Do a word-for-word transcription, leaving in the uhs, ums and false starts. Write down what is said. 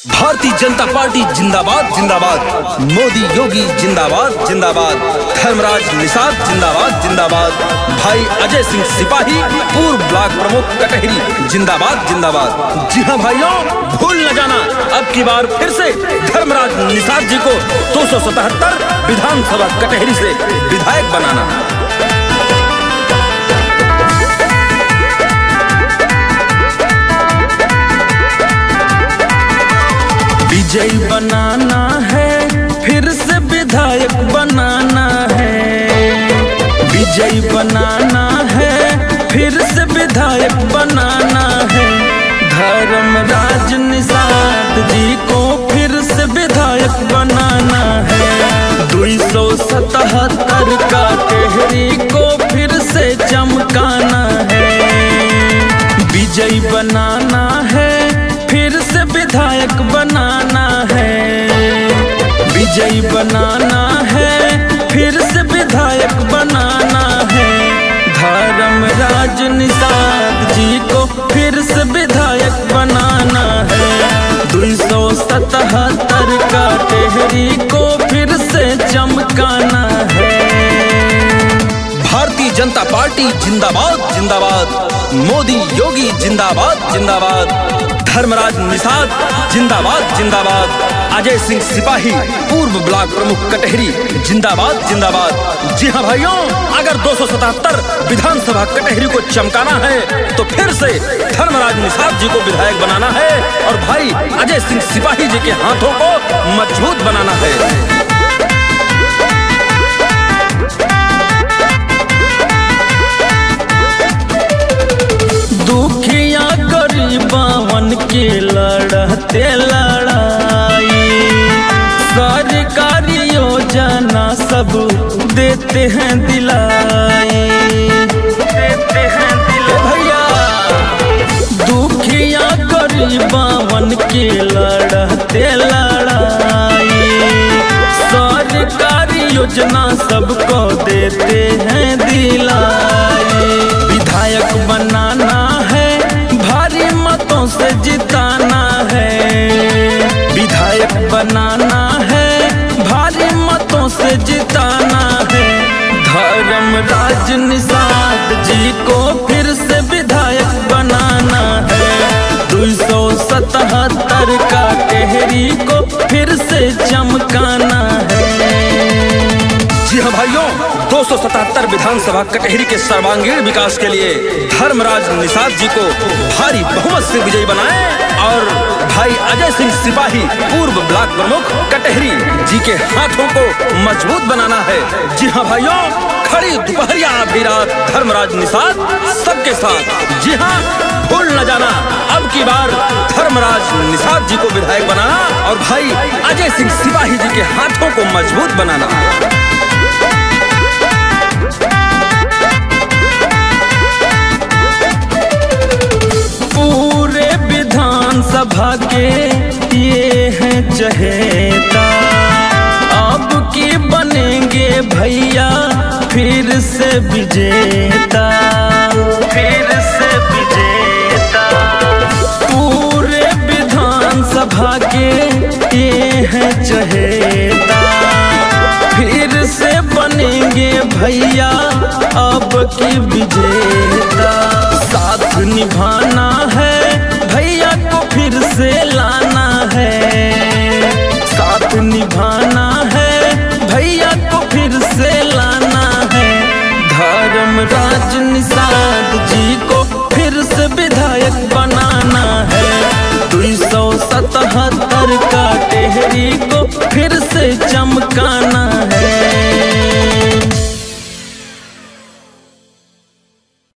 Bharatiya Janata party जिंदाबाद जिंदाबाद, मोदी योगी जिंदाबाद जिंदाबाद, धर्मराज निषाद जिंदाबाद जिंदाबाद, भाई अजय सिंह सिपाही पूर्व ब्लॉक प्रमुख कटहरी जिंदाबाद जिंदाबाद। जी हाँ भाइयों, भूल न जाना अब की बार फिर से धर्मराज निषाद जी को दो सौ सतहत्तर विधानसभा कटहरी से विधायक बनाना। विजयी बनाना है, फिर से विधायक बनाना है। विजयी बनाना है, फिर से विधायक बनाना है। धर्मराज निषाद जी को फिर से विधायक बनाना है। दो सौ सतहत्तर का कटहरी को फिर से चमकाना है। विजयी बनाना है, फिर से विधायक बनाना है। विजयी बनाना है, फिर से विधायक बनाना है। धर्मराज निषाद जी को फिर से विधायक बनाना है। दो सौ सतहत्तर का कटहरी को फिर से चमकाना है। भारतीय जनता पार्टी जिंदाबाद जिंदाबाद, मोदी योगी जिंदाबाद जिंदाबाद, धर्मराज निषाद जिंदाबाद जिंदाबाद, अजय सिंह सिपाही पूर्व ब्लॉक प्रमुख कटहरी जिंदाबाद जिंदाबाद। जी हाँ भाइयों, अगर दो सौ सतहत्तर विधानसभा कटहरी को चमकाना है तो फिर से धर्मराज निषाद जी को विधायक बनाना है और भाई अजय सिंह सिपाही जी के हाथों को मजबूत बनाना है। दुखिया गरीबावन के लड़ते लड़ाई, सरकारी योजना सब देते हैं दिलाई, देते हैं दिलाई। भैया दुखिया गरीबावन के लड़ते लड़ाई, सरकारी योजना सबको देते हैं दिलाई। विधायक बनाना है, भारी मतों से जिताना है। विधायक बनाना है, भारी मतों से जिताना है। धर्मराज निषाद जी को फिर से विधायक बनाना है। दो सौ सतहत्तर का कटहरी को फिर से चमकाना है। जी हाँ भाइयों, दो सौ सतहत्तर विधानसभा कटहरी के सर्वांगीण विकास के लिए धर्मराज निषाद जी को भारी बहुमत से विजयी बनाएं और भाई अजय सिंह सिपाही पूर्व ब्लॉक प्रमुख कटहरी जी के हाथों को मजबूत बनाना है। जी हाँ भाइयों, खड़ी दोपहरिया आधी रात धर्मराज निषाद सबके साथ। जी हाँ, भूल न जाना अब की बार धर्मराज निषाद जी को विधायक बनाना और भाई अजय सिंह सिपाही जी के हाथों को मजबूत बनाना। पूरे विधानसभा के ये हैं चहेता, अब की बनेंगे भैया फिर से विजेता, फिर से विजेता। पूरे विधानसभा के ये हैं चहेता, फिर से बनेंगे भैया अब की विजेता। साथ निभाना है, भैया को फिर से लाना है। साथ निभाना है, भैया को फिर से लाना है। धर्मराज निषाद जी को फिर से विधायक बनाना है। दो सौ सतहत्तर का कटहरी को फिर से चमकाना